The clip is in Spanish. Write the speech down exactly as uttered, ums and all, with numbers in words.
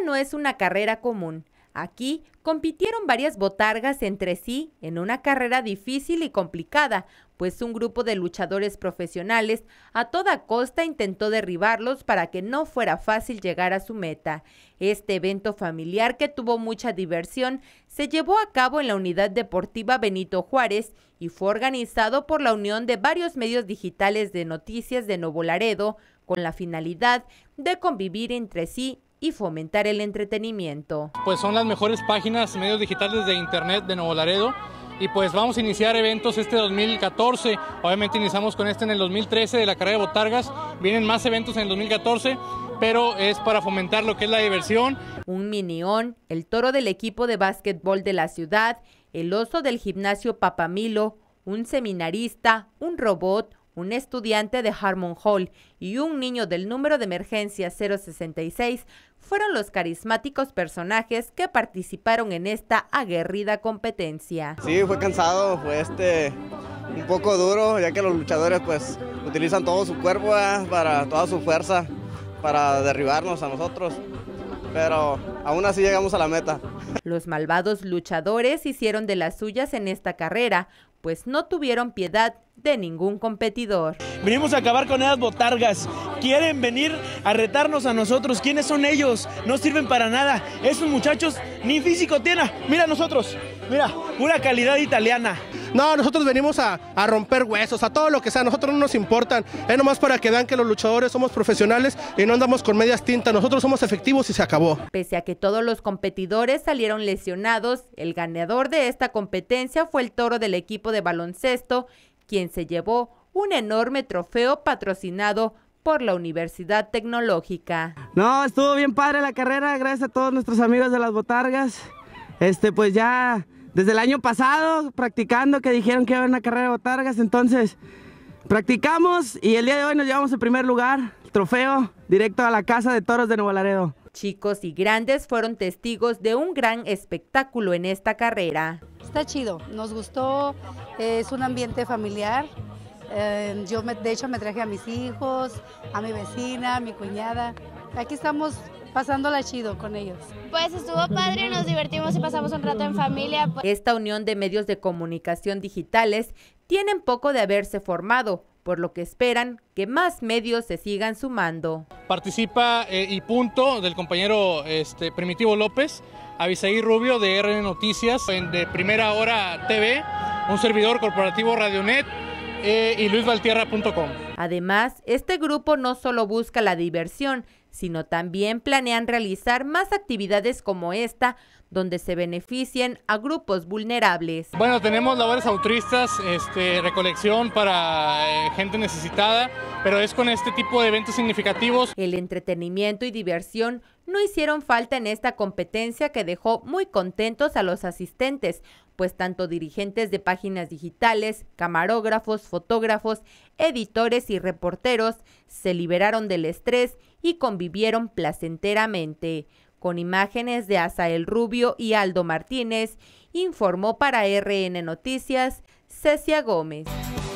Esta no es una carrera común. Aquí compitieron varias botargas entre sí en una carrera difícil y complicada, pues un grupo de luchadores profesionales a toda costa intentó derribarlos para que no fuera fácil llegar a su meta. Este evento familiar, que tuvo mucha diversión, se llevó a cabo en la Unidad Deportiva Benito Juárez y fue organizado por la unión de varios medios digitales de noticias de Nuevo Laredo, con la finalidad de convivir entre sí y fomentar el entretenimiento. Pues son las mejores páginas, medios digitales de internet de Nuevo Laredo, y pues vamos a iniciar eventos este dos mil catorce, obviamente iniciamos con este en el dos mil trece de la carrera de botargas, vienen más eventos en el dos mil catorce, pero es para fomentar lo que es la diversión. Un minión, el toro del equipo de básquetbol de la ciudad, el oso del gimnasio Papamilo, un seminarista, un robot, un estudiante de Harmon Hall y un niño del número de emergencia cero sesenta y seis fueron los carismáticos personajes que participaron en esta aguerrida competencia. Sí, fue cansado, fue este un poco duro, ya que los luchadores pues utilizan todo su cuerpo, ¿eh? para toda su fuerza para derribarnos a nosotros, pero aún así llegamos a la meta. Los malvados luchadores hicieron de las suyas en esta carrera, pues no tuvieron piedad de ningún competidor. Venimos a acabar con esas botargas. Quieren venir a retarnos a nosotros. ¿Quiénes son ellos? No sirven para nada. Esos muchachos ni físico tienen. Mira nosotros. Mira, pura calidad italiana. No, nosotros venimos a, a romper huesos, a todo lo que sea. Nosotros no nos importan. Es nomás para que vean que los luchadores somos profesionales y no andamos con medias tintas. Nosotros somos efectivos y se acabó. Pese a que todos los competidores salieron lesionados, el ganador de esta competencia fue el toro del equipo de baloncesto, quien se llevó un enorme trofeo patrocinado por la Universidad Tecnológica. No, estuvo bien padre la carrera, gracias a todos nuestros amigos de las botargas. Este, pues ya desde el año pasado practicando, que dijeron que iba a haber una carrera de botargas, entonces practicamos y el día de hoy nos llevamos el primer lugar, el trofeo, directo a la Casa de Toros de Nuevo Laredo. Chicos y grandes fueron testigos de un gran espectáculo en esta carrera. Está chido, nos gustó, es un ambiente familiar. Eh, yo me, de hecho me traje a mis hijos, a mi vecina, a mi cuñada. Aquí estamos pasándola chido con ellos. Pues estuvo padre, nos divertimos y pasamos un rato en familia. Esta unión de medios de comunicación digitales tienen poco de haberse formado, por lo que esperan que más medios se sigan sumando. Participa eh, y punto del compañero este, Primitivo López, Abisaí Rubio de R N Noticias, en de Primera Hora T V, un servidor corporativo Radionet eh, y luis valtierra punto com. Además, este grupo no solo busca la diversión, sino también planean realizar más actividades como esta, donde se beneficien a grupos vulnerables. Bueno, tenemos labores altruistas, este, recolección para eh, gente necesitada, pero es con este tipo de eventos significativos. El entretenimiento y diversión no hicieron falta en esta competencia, que dejó muy contentos a los asistentes, pues tanto dirigentes de páginas digitales, camarógrafos, fotógrafos, editores y reporteros se liberaron del estrés y convivieron placenteramente. Con imágenes de Asael Rubio y Aldo Martínez, informó para R N Noticias Cecia Gómez.